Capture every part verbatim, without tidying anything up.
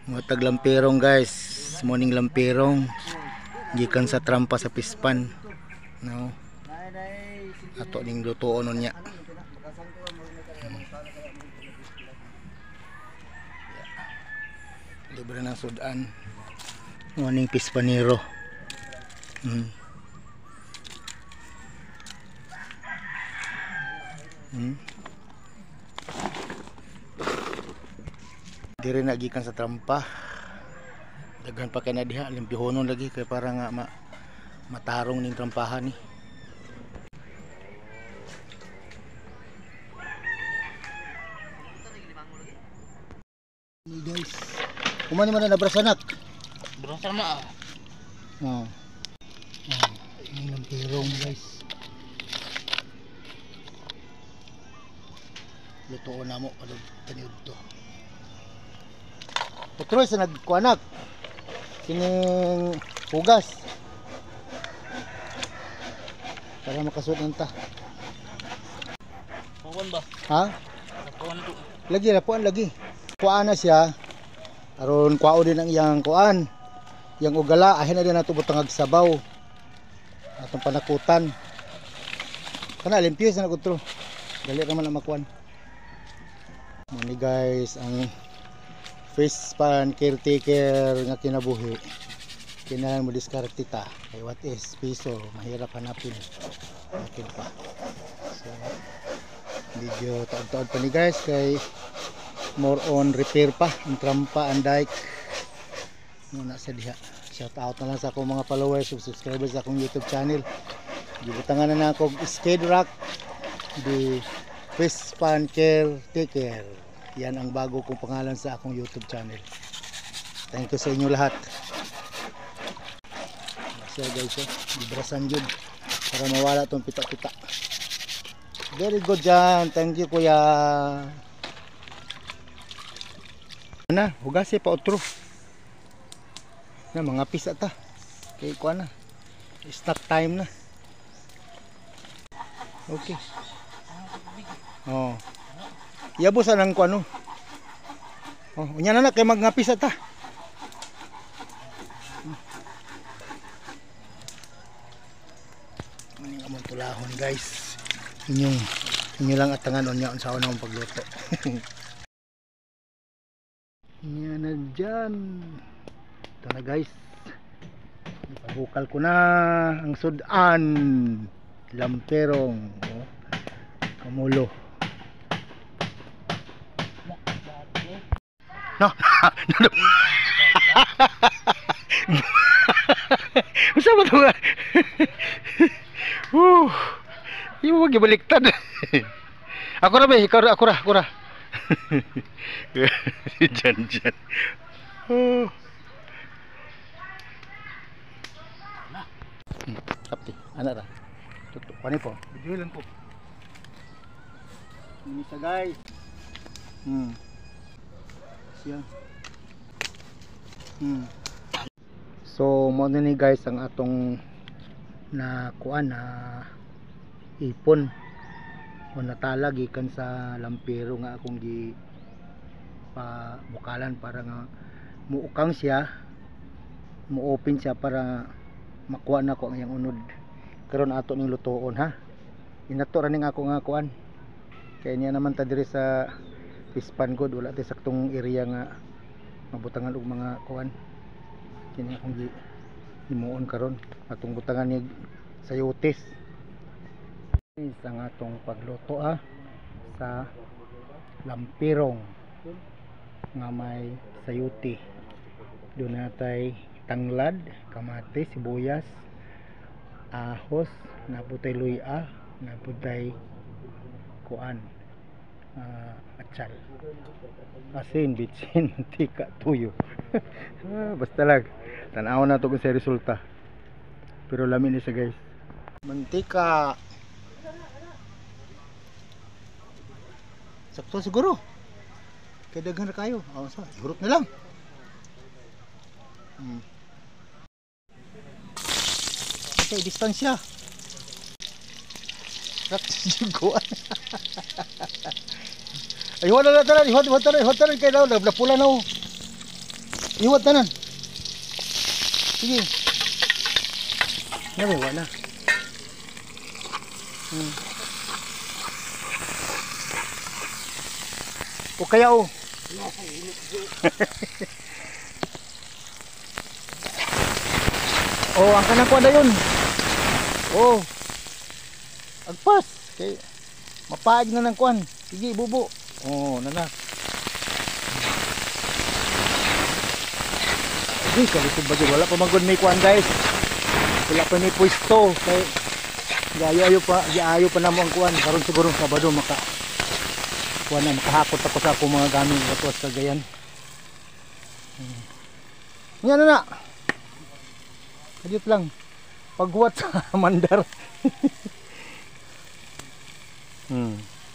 Matag lampirong guys, morning lampirong gikan sa trampa sa pispan. No. Ato ning lutuon nun niya. Hmm. Libre ng sudan. Morning pispanero. Hmm. Hmm. Diri na gikan sa trampa. Daghan pa kay na diha, limpihonon lagi kay para nga ma matarong ning trampahan ni. Ni guys. Kumani man na brasanak. Brasan na. Oh. Oh, ini lampirong guys. Lutuon na mo pag taniud to. Petroy sa nagkuanak kining hugas para makasuot nanta. Kuan ba? Ha? Kuan to. Lagi na puan lagi. Kuan na siya. Aron kuao din ang iyang kuan. Yang ugala ahin na din nato butang sabaw. Atong panakutan. Kana limpyo sa nagutro. Dali ra man ang makuan. Mo ni guys ang face pan caretaker nga kinabuhi. Kailangan mo diskarte ta. Kay what is piso, mahirap hanapin. Akin pa. So, medyo taod-taod pa ni guys kay more on repair pa ang trampa ang dike. Muna sa diha. Shout out na lang sa akong mga followers ug subscribers sa akong YouTube channel. Gibutangan na na ako skid rock di face pan caretaker. Yan ang bago kong pangalan sa akong YouTube channel. Thank you sa inyo lahat. So guys, oh, librasan yun para mawala tong pita-pita. Very good dyan. Thank you kuya. Na, hugasi pa otro. Na mga pisa ta. Kay kuan na. Snack time na. Okay. Oh. Yabo sa nang kuano. Oh, unya na na kay magngapis ta. Maning among tulahon guys. Inyong inyo lang atangan unya unsa na ang pagluto. Inya na dyan. Ito na guys. Ipabukal ko na ang sudan. Lamperong. Oh. Kamulo. No. Usa ba to? Uh. Imo wag ibaliktad. Ako ra ba, ikaw ra, ako ra, ako ra. Jan jan. Oh. Kapti, ana ra. Tutok pa ni po. Video lang po. Ini sa guys. Hmm. Siya. Hmm. So mo ni guys ang atong na kuan na ipon o natala gikan sa lampiro nga akong gi pa bukalan para nga muukang siya, mu-open siya para makuha na ko ang iyang unod. Karon ato ning lutoon ha. Inato ra ning ako nga kuan. Kaya niya naman ta diri sa pispan god wala tay saktong area nga mabutangan og mga kuan. Kini akong gi himuon karon atong butangan ni sayotes. Isang atong pagluto ha sa lampirong nga may sayote. Doon natay tanglad, kamatis, sibuyas, ahos, naputay luya, naputay kuan, uh, atsal, asin, bitsin, mantika, tuyo. Ah, basta lang tanaw na to kung sa resulta, pero lamin ni sa guys. Mantika sakto siguro kay daghan ra kayo. Oh, so hurot na lang. Hmm. Okay, distansya. Sakto Ay, wala na tanan, hot hot tanan, hot tanan kay daw, napula na oh. Iwat tanan. Sige. Nawa na. Hmm. O kaya o. Oh, ang kanang kuan dayon. Oh. Agpas kay mapaig na ng kuan. Sige, bubo. Oh, nana. Ay, kalisod ba dyan? Wala pa magod may kuan guys. Wala pa may pwesto. Kay gayo-ayo pa, gayo pa namo ang kuan. Karon siguro Sabado maka kuan na makahakot ako sa akong mga gamit watos kagayan. Hmm. Yan na na. Kadit lang. Paghuwat sa mandar. Hmm.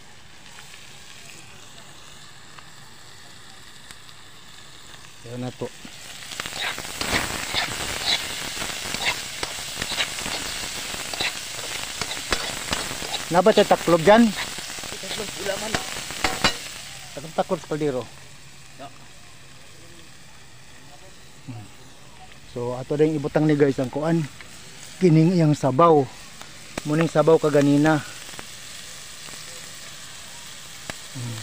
Yan na to. Naba tayo taklob dyan? Taklob, wala man. Taklob taklob sa kaldero. No. Hmm. So ato din ibutang ni guys ang kuan. Kining iyang sabaw. Muning sabaw kaganina. Hmm.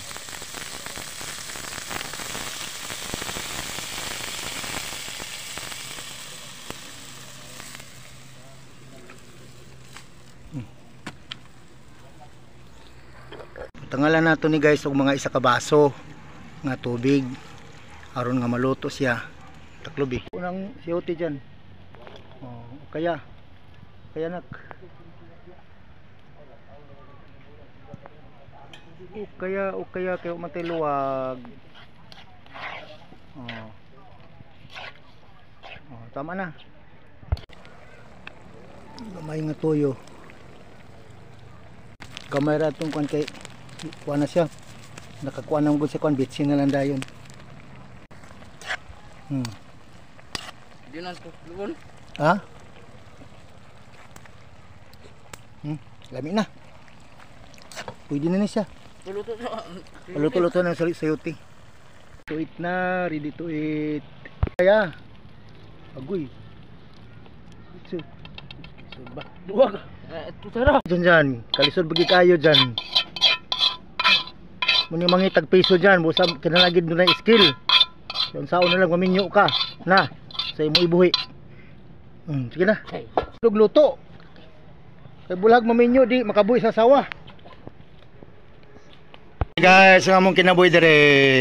Tangalan nato ni guys og mga isa ka baso nga tubig aron nga maluto siya. Taklob eh. Unang siyote dyan. Oh, kaya kaya nak. O kaya o kaya kayo matay luwag. Oh. Oh, tama na. Gamay nga tuyo. Gamay ra tong kwan kay kuha na siya. Nakakuha ng good sa kuha. Bitsin na lang dayon. Hmm. Di na ito. Lubon. Ha? Hmm. Lami na. Pwede na ni siya. Luto na. Paluto-luto na sa sayuti. To eat na. Ready to eat. Kaya. Agoy. So. So ba? Duwag. Eh, ito tara. Dyan dyan. Kalisod bagi kayo dyan. Muni mangitag piso dyan, busa kinalagid mo na skill. Yung sao na lang maminyo ka. Na, sa imo ibuhi. Hmm, sige na. Lugluto. Kay bulag maminyo di makabuhi sa sawa. Guys, ang among kinabuhi dire.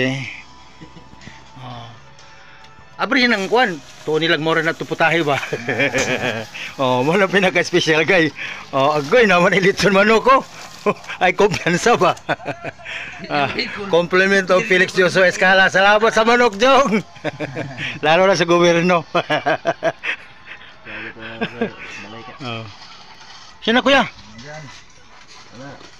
Oh. Abri nang kuan. To nilag mora na tuputahe ba. Oh, mo na pinaka-special guy. Oh, agoy naman ilitson manok ko. Ay kumpiyansa ba? Ah, compliment of Felix Joso Escala. Salamat sa manok, Jong. Lalo na sa gobyerno. Oh. Sino kuya?